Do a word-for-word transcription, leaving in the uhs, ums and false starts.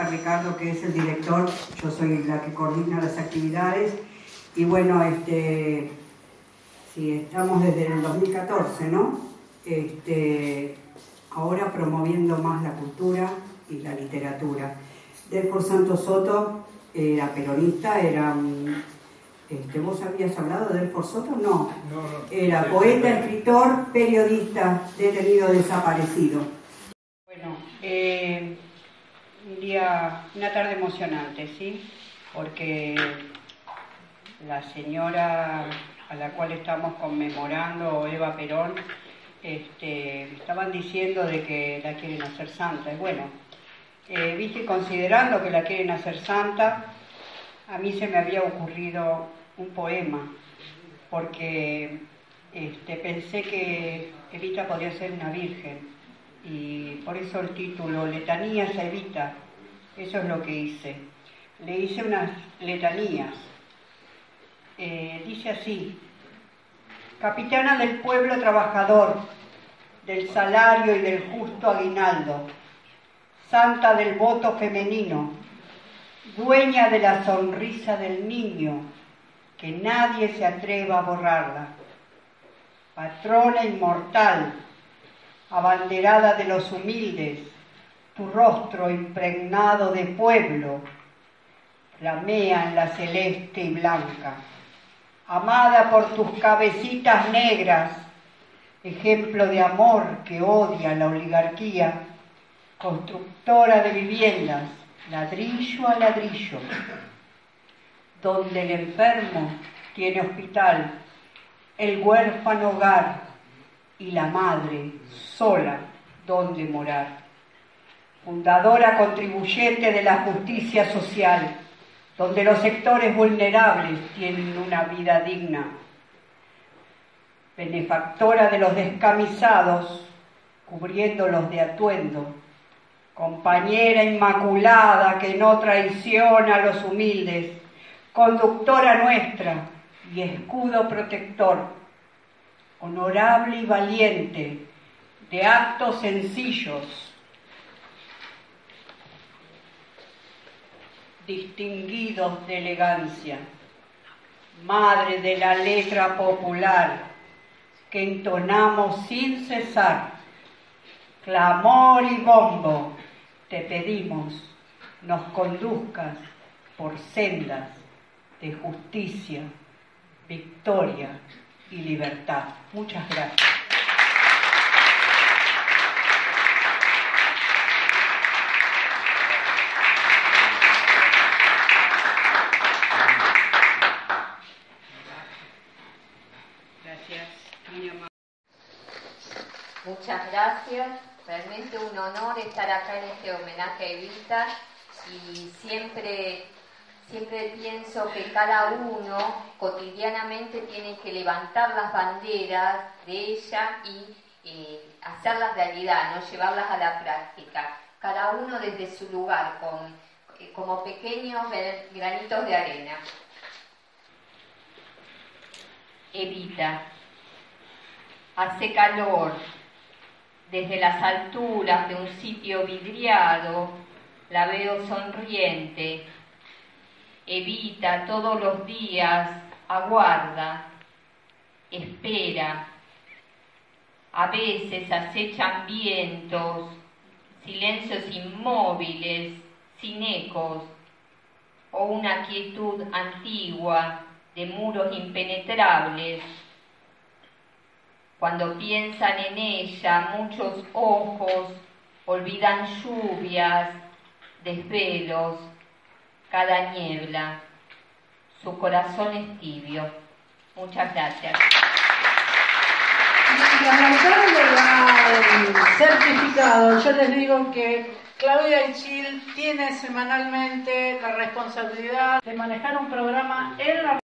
Ricardo, que es el director, yo soy la que coordina las actividades. Y bueno, este, sí, estamos desde el dos mil catorce, ¿no? Este, ahora promoviendo más la cultura y la literatura. Delfos Santos Soto era peronista, era un... Este, ¿Vos habías hablado de Delfos Soto? No. No, no. Era poeta, escritor, periodista, detenido, desaparecido. Bueno, eh, un día, una tarde emocionante, ¿sí? Porque la señora a la cual estamos conmemorando, Eva Perón, este, estaban diciendo de que la quieren hacer santa. Y bueno, eh, viste, considerando que la quieren hacer santa, a mí se me había ocurrido un poema, porque este, pensé que Evita podía ser una virgen, y por eso el título, Letanías a Evita. Eso es lo que hice. Le hice unas letanías. Eh, dice así: capitana del pueblo trabajador, del salario y del justo aguinaldo, santa del voto femenino, dueña de la sonrisa del niño, que nadie se atreva a borrarla, patrona inmortal, abanderada de los humildes, tu rostro impregnado de pueblo flamea en la celeste y blanca, amada por tus cabecitas negras, ejemplo de amor que odia la oligarquía, constructora de viviendas, ladrillo a ladrillo, donde el enfermo tiene hospital, el huérfano hogar y la madre sola donde morar. Fundadora contribuyente de la justicia social, donde los sectores vulnerables tienen una vida digna. Benefactora de los descamisados, cubriéndolos de atuendo. Compañera inmaculada que no traiciona a los humildes. Conductora nuestra y escudo protector. Honorable y valiente, de actos sencillos, distinguidos de elegancia, madre de la letra popular que entonamos sin cesar, clamor y bombo, te pedimos nos conduzcas por sendas de justicia, victoria y libertad. Muchas gracias. Muchas gracias, realmente un honor estar acá en este homenaje a Evita, y siempre, siempre pienso que cada uno cotidianamente tiene que levantar las banderas de ella y eh, hacerlas realidad, no llevarlas a la práctica, cada uno desde su lugar, con, eh, como pequeños granitos de arena. Evita, hace calor. Desde las alturas de un sitio vidriado, la veo sonriente. Evita todos los días, aguarda, espera. A veces acechan vientos, silencios inmóviles, sin ecos, o una quietud antigua de muros impenetrables. Cuando piensan en ella, muchos ojos olvidan lluvias, desvelos, cada niebla. Su corazón es tibio. Muchas gracias. Y arrancando el certificado, yo les digo que Claudia Ichil tiene semanalmente la responsabilidad de manejar un programa en la